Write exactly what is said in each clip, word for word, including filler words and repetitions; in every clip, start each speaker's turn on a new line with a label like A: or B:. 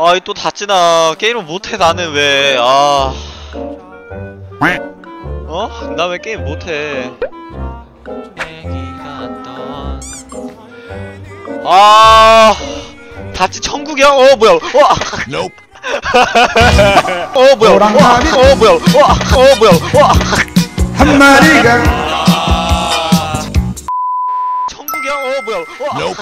A: 아이 또 다치나. 게임을 못해 나는 왜. 아 어? 나 왜 게임 못해. 아 다치 천국이야? 어 뭐야. 어, 어 뭐야. 어, 어 뭐야. 어, 어 뭐야. 어.
B: 한 마리가
A: 천국이야? 어 뭐야. 어.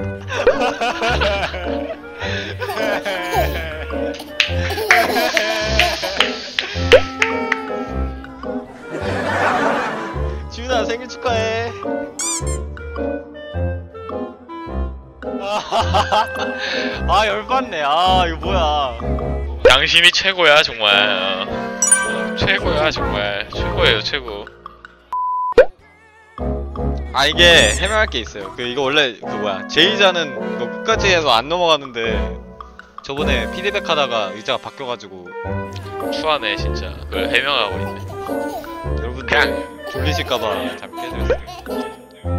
A: 지훈아 생일 축하해. 아 열받네. 아 이거 뭐야.
C: 당신이 최고야 정말. 어, 최고야 정말. 최고예요 최고.
A: 아 이게 해명할 게 있어요. 그 이거 원래 그 뭐야 제이자는 이거 끝까지 해서 안 넘어가는데 저번에 피드백 하다가 의자가 바뀌어가지고
C: 추하네 진짜. 그걸 해명하고 있네.
A: 여러분들 졸리실까봐 잠깐 깨드렸어요.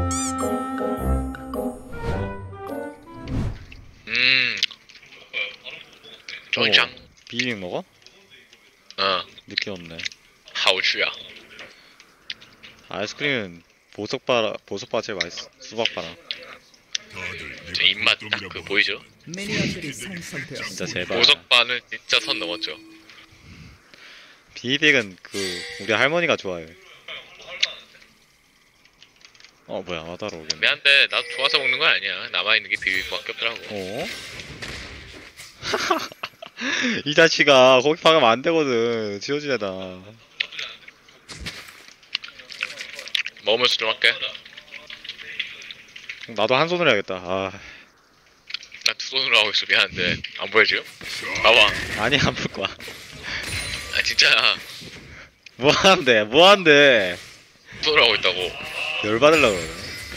C: 음. 쫀짱.
A: 어, 비빔 먹어?
C: 어.
A: 느끼없네.
C: 하우추야.
A: 아이스크림은 보석바라 보석바 제일 맛있어. 수박바라.
C: 저 입맛 딱 그 보이죠?
A: 진짜 제발.
C: 보석바는 진짜 선 넘었죠.
A: 비빔은 그 우리 할머니가 좋아해. 어 뭐야 와다로 오겠네.
C: 미안한데 나도 좋아서 먹는 건 아니야. 남아있는 게 비빔밖에 없더라고.
A: 어? 이 자식아 거기 박으면 안 되거든. 지워지려다.
C: 먹으면서 좀 할게.
A: 나도 한 손으로 해야겠다. 아.
C: 나 두 손으로 하고 있어. 미안한데 안 보여 지금? 봐봐.
A: 아니 안 볼 거야.
C: 아 진짜
A: 뭐한대 뭐한대.
C: 두 손으로 하고 있다고.
A: 열받으려고 그래.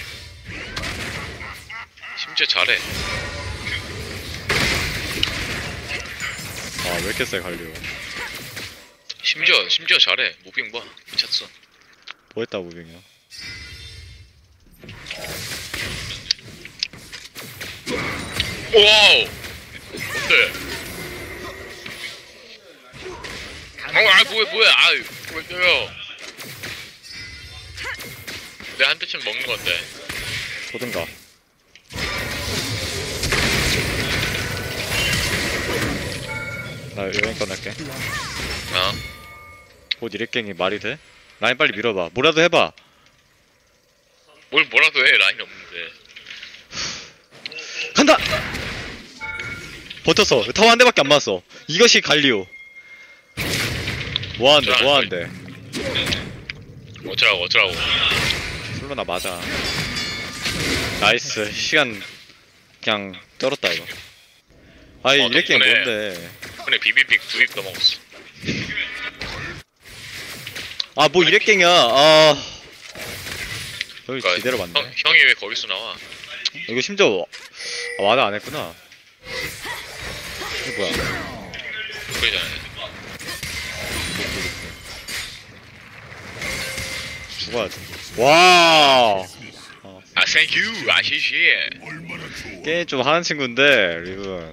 C: 심지어 잘해.
A: 아 왜 이렇게 세 갈려.
C: 심지어 심지어 잘해. 무빙 봐. 미쳤어.
A: 뭐 했다 무빙이야.
C: 와우. 뭔데? 어, 아 뭐야 뭐야. 아유 왜 때려. 내가 한 대쯤 먹는 건데.
A: 보든가. 나 여행 꺼낼게.
C: 어?
A: 곧 이렉갱이 말이 돼? 라인 빨리 밀어봐. 뭐라도 해봐.
C: 뭘 뭐라도 해. 라인 없는데.
A: 간다! 버텼어. 타워 한 대밖에 안 맞았어. 이것이 갈리오. 뭐하는데 뭐하는데.
C: 어쩌라고 어쩌라고.
A: 술로나 맞아. 나이스. 시간 그냥 쩔었다 이거. 아이
C: 어,
A: 이렉갱
C: 덕분에-
A: 뭔데.
C: 근데 비비빅 두 입 넘어갔어.
A: 아 뭐 이렉갱이야. 아 여기
C: 그러니까
A: 지대로 맞네.
C: 형, 형이 왜 거기서 나와?
A: 이거 심지어 아, 와드 안 했구나. 이거 뭐야?
C: 그러잖아요.
A: 죽어야지. 와. 어.
C: 아 땡큐 아시시.
A: 게임 좀 하는 친구인데 리븐.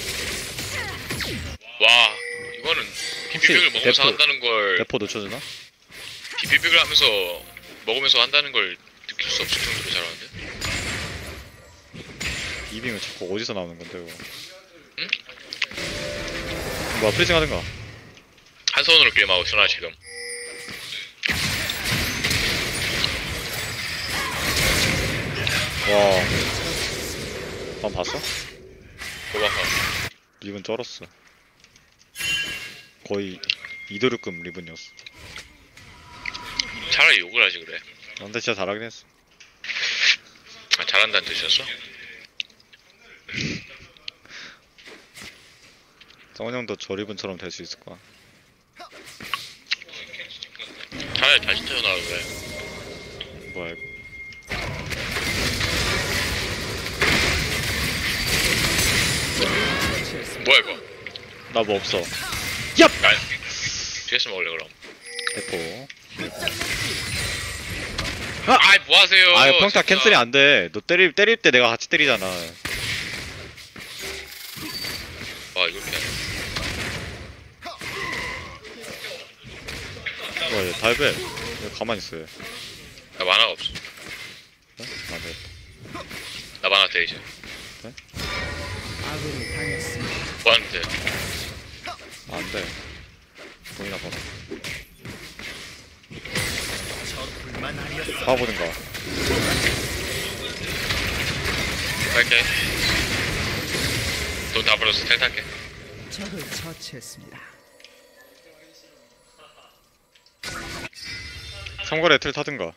C: 와 이거는 비비빅을 먹으면서
A: 대포-
C: 한다는 걸
A: 대포 놓쳐주나?
C: 비비빅을 하면서 먹으면서 한다는 걸 느낄 수 없을 정도로 잘하는데?
A: 이빙은 자꾸 어디서 나오는 건데 이거?
C: 응?
A: 뭐야 프리징 하든가.
C: 한 손으로 게임하고 있어 나 지금.
A: 와. 난 봤어?
C: 고마워.
A: 리븐 쩔었어. 거의 이도류급 리븐이었어.
C: 차라리 욕을 하지 그래.
A: 근데 진짜 잘하긴 했어.
C: 아, 잘한다는 뜻이었어?
A: 성원 형도 저 리븐처럼 될 수 있을 거야.
C: 차라리 다시 태어나라 그래.
A: 뭐야 이거.
C: 뭐야 이거?
A: 나 뭐 없어.
C: 야, 뒤에서 먹을래 그럼.
A: 대포.
C: 아이 뭐하세요.
A: 아 평타
C: 진짜.
A: 캔슬이 안 돼. 너 때릴 때릴 때 내가 같이 때리잖아.
C: 와 이거
A: 뭐야 얘 다이브해. 왜 가만히 있어 얘.
C: 나 만화가 없어.
A: 네? 안 되겠다.
C: 나 만화 돼 이제.
D: 아군이 당했습니다.
C: 뭐 하는데?
A: 안 돼. 돈이나 벌어. 봐보든가.
C: 할게. 돈 다 벌어서 텔 탈게.
D: 적을 처치했습니다.
A: 삼거리에 틀 타든가.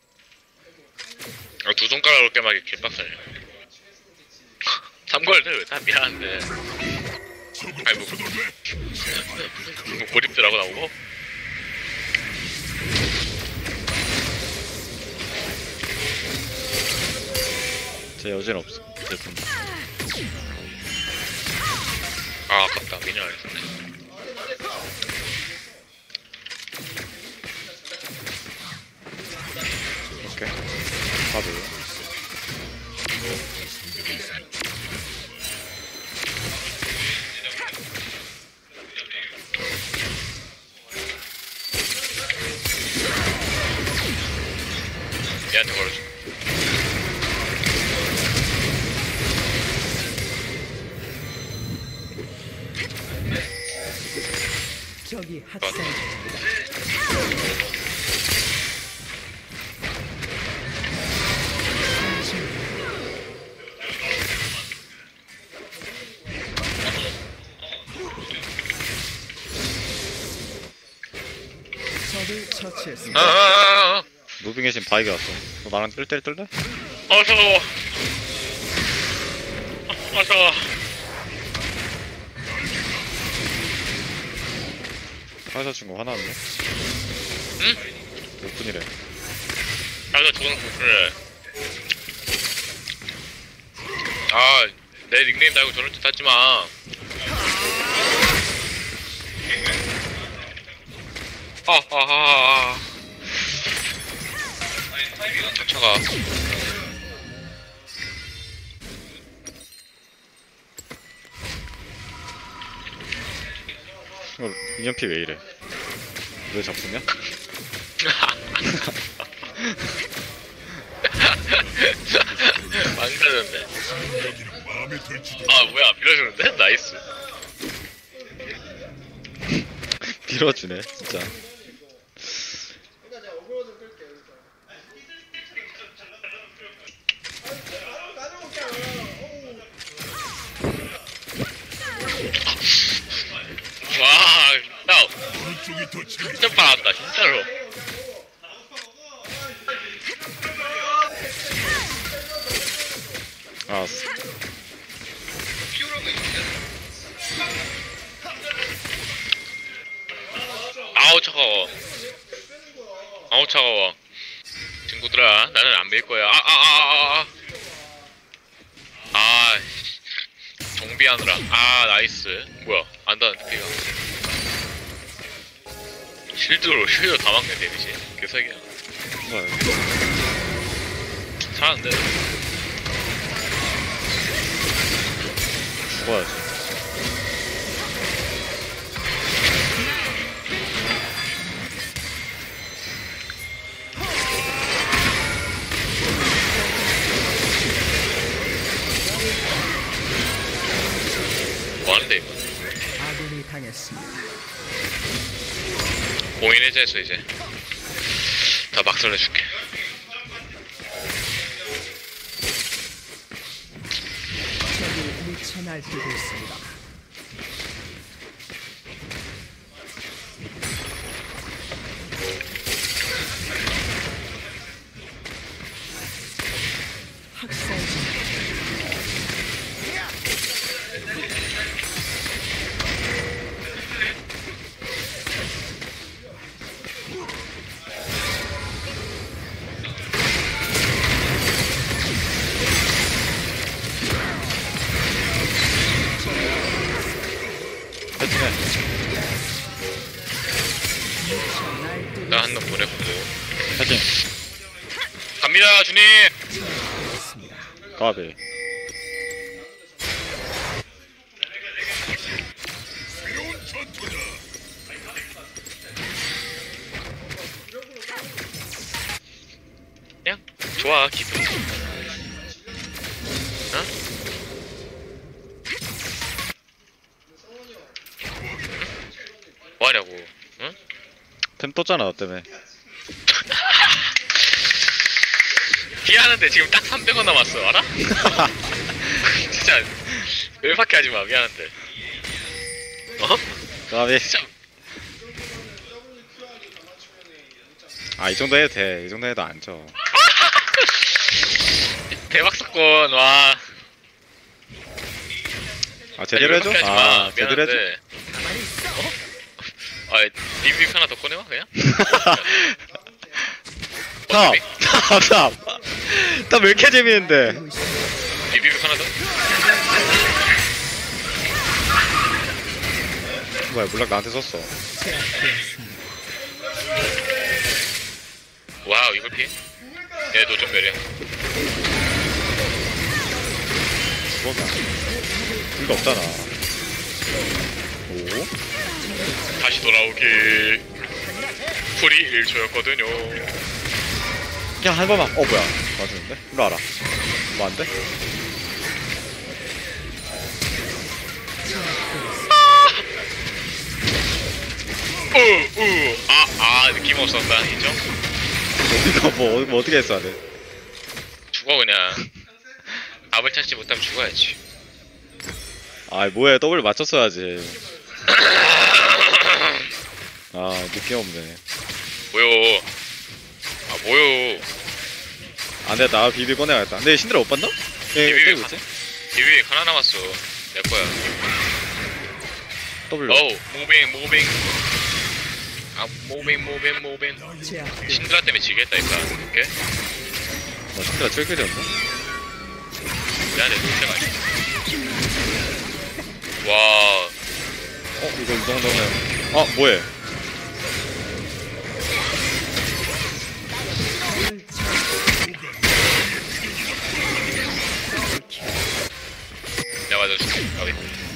C: 아, 두 손가락으로 깨막이 개빡세네. 삼거리는 왜 다 미안한데. 아니 뭐, 뭐 고립들하고 나오고?
A: 제 여진 없어. 제품.
C: 아 아깝다. 미녀 안 했었네.
A: 오케이. 가도.
C: 얘한테 걸어줘.
D: 적이 학살 중입니다. 적을 처치했습니다.
C: 아아아아.
A: 무빙의 신 바이게 왔어. 너 나랑 뜰 때 뜰래?
C: 어서. 어서.
A: 화사 친구 화나는데?
C: 응?
A: 몇 분이래?
C: 아까 저건 그래. 아, 내 닉네임 달고 저런 짓 하지 마. 아, 아, 아, 아. 쫓아가.
A: 어, 인연피 왜 이래? 왜 잡혔냐?
C: 망가졌네. 아, 뭐야, 밀어주는데? 나이스.
A: 빌어주네, 진짜.
C: 와, 야, 진짜 빨았다, 진짜로.
A: 알았어.
C: 아우, 차가워. 아우, 차가워. 친구들아, 나는 안 밀 거야. 아, 아, 아, 아, 아. 아, 정비하느라. 아, 나이스. 뭐야, 안 닿는데, 피가. 실드로, 실드 다 막네, 데미지. 개사기야.
A: 뭐야,
C: 살았는데.
A: 죽어야지.
C: 뭐하는데, 이거.
D: 아군이 당했습니다.
C: 공인 해제해서 이제. 다 막살내줄게.
D: 적이 미쳐 날뛰고 있습니다. 학살 중.
A: 해주네.
C: 나 한 놈 보내고.
A: 해진.
C: 갑니다, 주님!
A: 까비.
C: 좋아 기분. 어? 뭐하냐고. 응?
A: 템 떴잖아 너 때문에.
C: 미안한데 지금 딱 삼백 원 남았어 알아? 진짜 열받게 하지마 미안한데. 어?
A: 까비.
C: 진짜
A: 아이 정도 해도 돼. 이 정도 해도 안 져.
C: 대박 사건 와.
A: 아 제대로 해줘?
C: 열받게 하지 마.
A: 아 제대로 해줘?
C: 미안한데. 어? 아 리뷰 하나 더 꺼내봐 그냥?
A: 탑! 탑! 탑! 탑 왜 이렇게 재밌는데?
C: 리뷰 하나 더?
A: 뭐야 물락 나한테 썼어.
C: 와우 이걸 피해? 얘 노점별이야.
A: 죽었나? 이거 없잖아. 오?
C: 다시 돌아오기. 풀이 일 초였거든요.
A: 그냥 한 번만. 어 뭐야? 맞았는데? 이리 와라. 뭐 안 돼?
C: 우우 아 아 느낌 없었다 인정?
A: 이거 뭐, 뭐 어떻게 했어야 돼?
C: 죽어 그냥. 답을 찾지 못하면 죽어야지.
A: 아이 뭐해 더블 맞췄어야지. 아 느낌 없네.
C: 뭐요? 아 뭐요?
A: 안돼 나 비비 꺼내야겠다. 근데 신드라 못 봤나? 예
C: 비비
A: 때리고
C: 가-
A: 있지?
C: 비비 하나 남았어. 내 거야.
A: W.
C: 어우 무빙 무빙. 아 무빙 무빙 무빙.
D: 제압되었습니다.
C: 신드라 때문에 지겠다 일단. 오케이?
A: 나 신드라 칠 킬이었나?
C: 미안해 놀때가 아니야. 와
A: 어 이거 이 정도면 아 뭐해?
C: 내가 맞아줄게. 가위.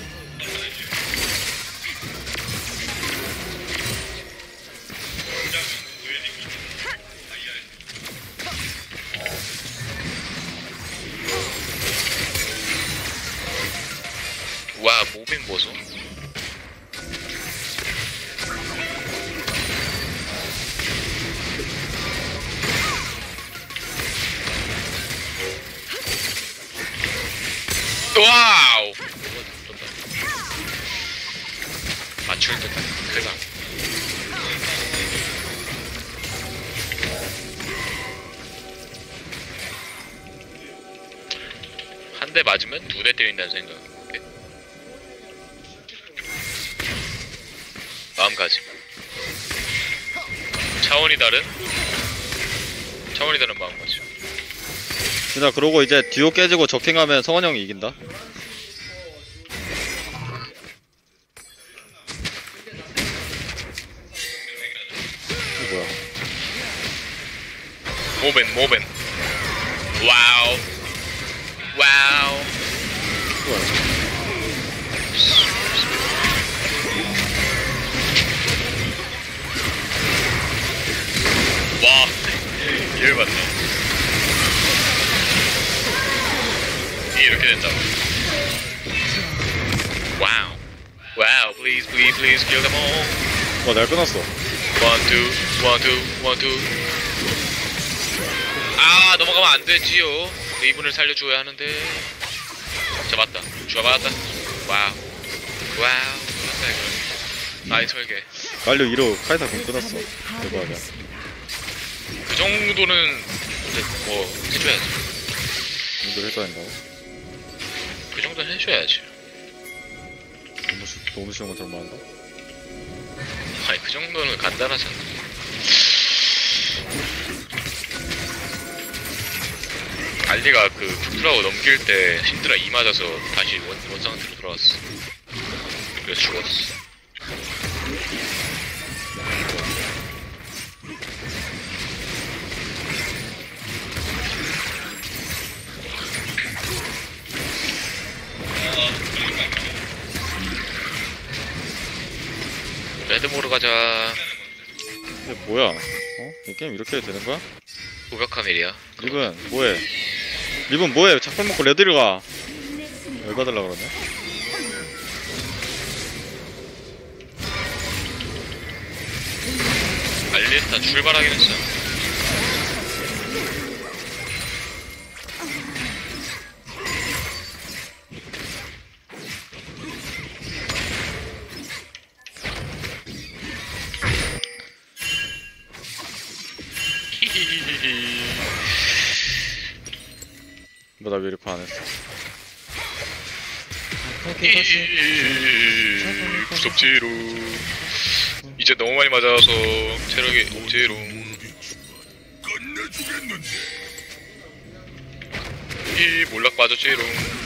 C: 와 무빙 보소. 와우. 맞출 듯한 크다. 한 대 맞으면 두 대 때린다는 생각. 오케이? 마음가짐. 차원이 다른 차원이 다른 마음가짐.
A: 진짜 그러고 이제 듀오 깨지고 적팅하면 성원 형이 이긴다. 이거 뭐야?
C: 모벤 모벤. 와우. 와우.
A: 뭐야?
C: 와. 열받네. 이게 이렇게 된다고. 와우. 와우. Please, please, please kill them all.
A: 와, 날 끊었어.
C: One, two, one, two, one, two. 아, 넘어가면 안 되지요. 이분을 살려줘야 하는데. 잡았다. 잡았다. 와우. 와우. 끝났다, 이거. 나의 설계.
A: 빨리 이로 카이사 공 끊었어. 대박이야.
C: 그 정도는 이제 뭐 해줘야지.
A: 이걸 해줘야 한다고?
C: 그 정도는 해줘야지.
A: 너무, 쉬, 너무 쉬운 것처럼 말한다?
C: 아니 그 정도는 간단하잖아. 알리가 그 큐프라고 넘길 때 신드라 이 맞아서 다시 원, 원 상태로 돌아왔어. 그래서 죽었어. 레드모르 가자.
A: 근데 뭐야? 어? 이 게임 이렇게 해도 되는 거야?
C: 오백 카멜이야.
A: 리븐 뭐해? 리븐 뭐해? 작품 먹고 레드를 가. 열받으려 그러네.
C: 알리스타 출발하긴 했어. 히히히히히.
A: 뭐 나 왜 이렇게 안 했어?
C: 히히히히. 무섭지로. 이제 너무 많이 맞아서 체력이 없지로. 이 몰락 빠졌지로.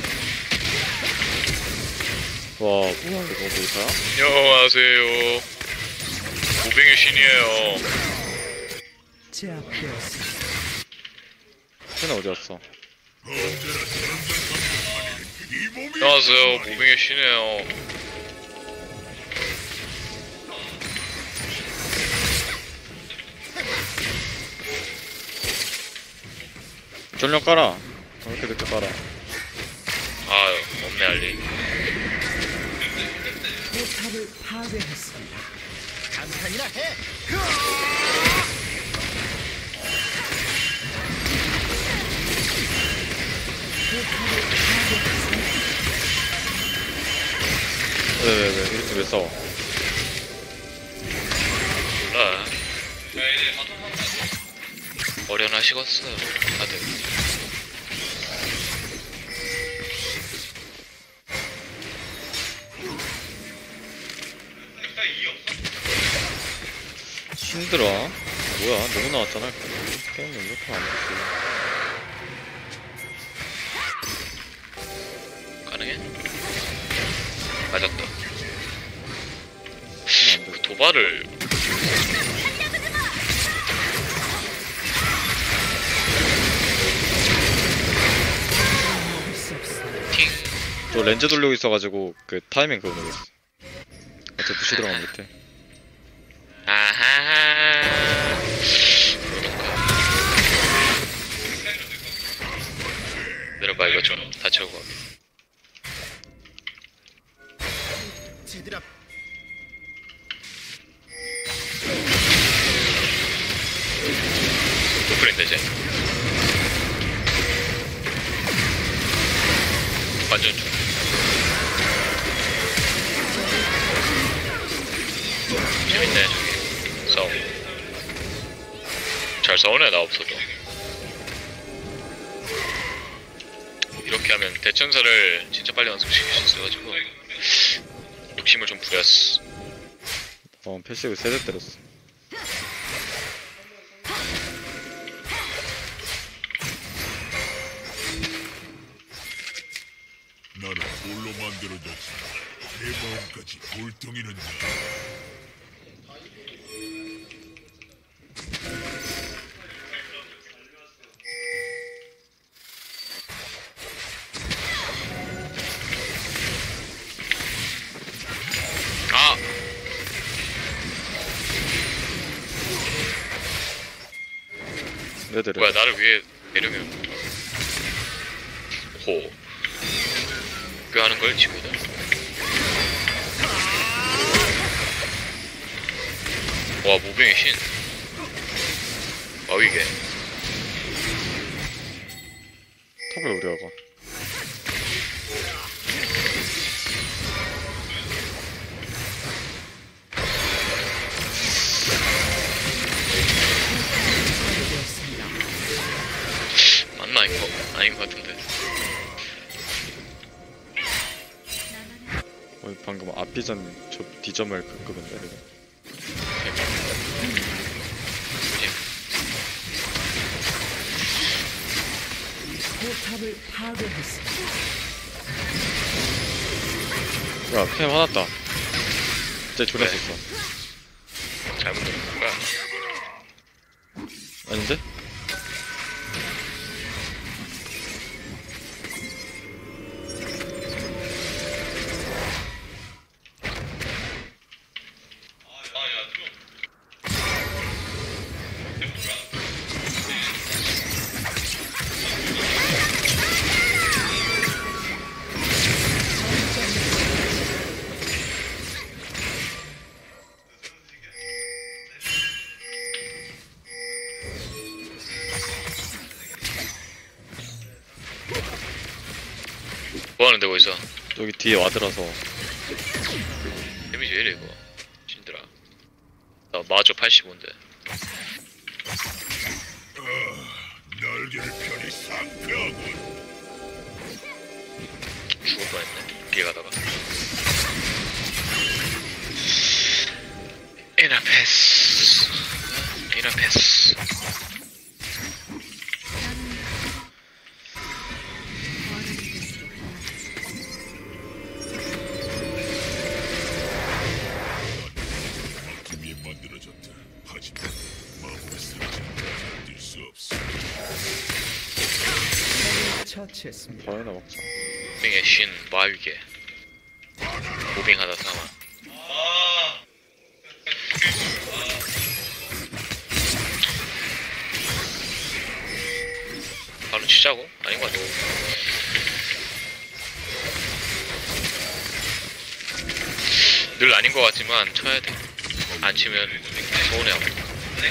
A: 와 뭐야 이거 뭐야?
C: 안녕하세요. 모빙의 신이에요.
D: 제압되었습니다.
A: 쟤는 어디 갔어?
C: 안녕하세요. 모빙의 신이에요.
A: 전력 깔아. 왜 이렇게 늦게 깔아?
C: 아, 없네 알리.
D: 포탑을 파괴했습니다.
A: 왜왜 왜? 이렇게 왜 싸워?
C: 몰라. 어련하시겠어 다들.
A: 힘들어. 뭐야? 너무 나왔잖아. 게임이 이렇게 안 됐지.
C: 가능해? 맞았다.
A: 안 돼.
C: 그 도발을 팅.
A: 저 렌즈 돌리고 있어가지고 그 타이밍 그거 모르겠어. 어차피 부시 들어가면 못해.
C: 아하. 내려봐 이거 좀 다 채우고 가. 노플인데 이제 완전 좀 재밌네 저기 싸움. 잘 싸우네 나 없어도. 이렇게 하면 대천사를 진짜 빨리 완성시킬 수 있어가지고 욕심을 좀 부렸어.
A: 어 패시브 세대 때렸어.
E: 나는 돌로 만들어졌지. 내 마음까지 돌덩이는 나.
C: 아!
A: 레드 레드.
C: 뭐야 나를 위해 내려면 호. 꽤 하는 걸 친구들. 와 모병의 신. 와위게.
A: 탑을 우리가 가.
C: 맞나 이거? 아닌 것 같은데.
A: 어, 방금 앞비전 저 D점을 급급인데 이거.
D: 포탑을 파괴했습니다.
A: 야 캠 화났다. 진짜 졸였었어.
C: 잘못 들은 거야.
A: 아닌데?
C: 되고 있어.
A: 여기 뒤에 와들어서.
C: 데미지 왜 이래 이거. 신들아. 나 마저 팔십오인데.
E: 날개를 펴니 상쾌하군.
C: 죽을 뻔했네. 길 가다가. 이나 패스. 이나 패스.
E: 막힘이 만들어졌다. 하지만 마법의 상징은 견딜 수 없어.
D: 처치했습니다.
A: 저희나 먹자.
C: 무빙의 신 마위계. 무빙하다 사망. 바로 치자고? 아닌 것 같아. 늘 아닌 것 같지만 쳐야 돼. 안 치면 서운해하고.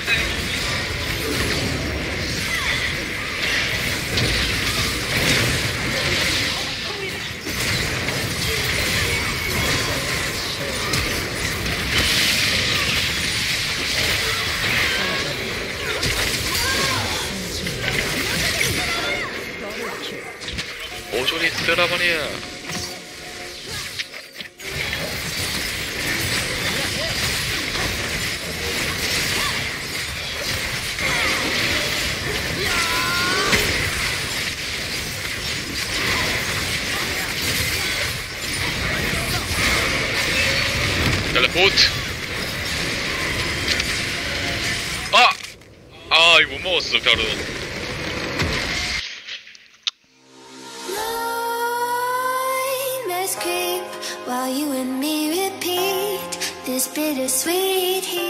C: 모조리 쓸어버려. 텔레포트. 아! 아 이거 못 먹었어 별은.
F: Nightmares creep while you and me repeat this bittersweet heat.